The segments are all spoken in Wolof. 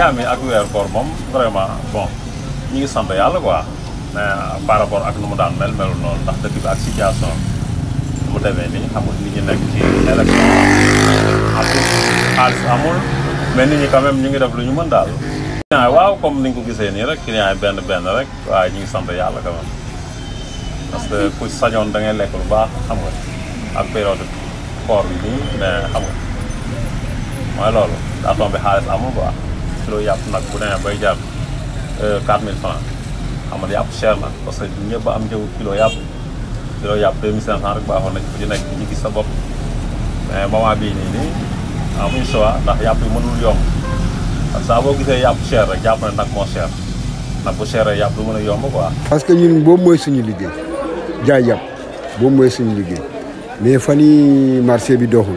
jaami ak weer koor moom vraiment bon ñu ngi sant yàlla quoi mais par rapport ak nu mu daan melu noonu ndax dëkk bi ak situation mu demee nii xamul nit ñi nekk ci élection amul xaalis amul mais nit ñi quand même ñu ngi def lu ñu mën daal. waaw comme ni nga ko gisee nii rek client yi benn rek waaye ñu ngi sant yàlla quand même parce que ku sañoon da ngay lekk lu baax xam nga ak période koor bi nii mais xam nga mooy loolu daa tombé xaalis amul quoi kilo yàpp nag bu demee bay jar 4000 francs xam nga yàpp cher na parce que ñëpp am njëgu kilo yàpp 2500 rek baaxoon nañ fu ci nekk ñu gis sa bopp mais moment bii nii amuñu choix ndax yàpp yi mënul yomb parce que saa boo gisee yàpp cher rek jàpp ne nag moo cher nag bu cher rek yàpp du mën a yomb quoi. parce que ñun boobu mooy suñu liggéey jaay yàpp boobu mooy suñu liggéey mais fan yii marché bi doxul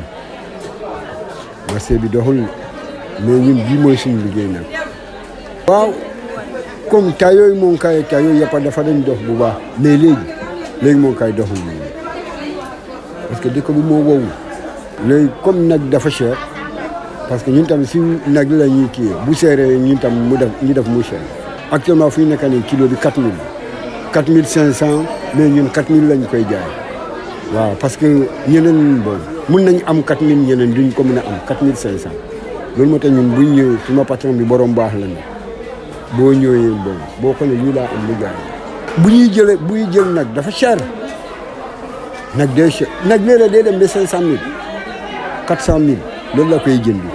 mais ñun bii mooy suñu liggéey nag. waaw comme temps yooyu moom kay temps yooyu yàpp dafa dañ dox bu baax mais léegi moom kay doxul parce que dëkk bi moo wow. léegi comme nag dafa cher parce que ñun tam si nag la ñuy kii bu seeree ñun tam ñu def mu cher. actuellement fu ñu nekk nii kilo bi 4000 4500 mais ñun 4000 lañ koy jaay waaw parce que ñeneen bon mun nañ am 4000 ñeneen duñ ko mën a am 4500 loolu moo tax ñun buñ ñëwee suma patron bi borom baax la ne boo ñëwee bon boo ko ne lii laa am lu jaay buy jël nag dafa cher nag day cher nag léeg-léeg day dem ba 500000 400000 loolu la koy jëndi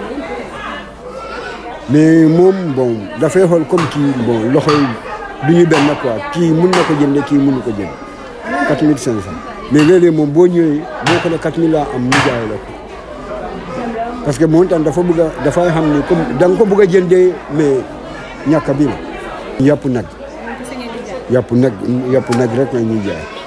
mais moom bon dafay xool comme kii bon loxo yi du ñu benn quoi kii mun na ko jënd kii mënu ko jënd 4500 mais léeg-léeg moom boo ñëwee boo ko ne 4000 laa am mu jaay la ko parce que moom tam dafay xam ne comme da nga ko bëgg a jëndee mais ñàkk bi la. yàpp nag rek la ñuy jaay.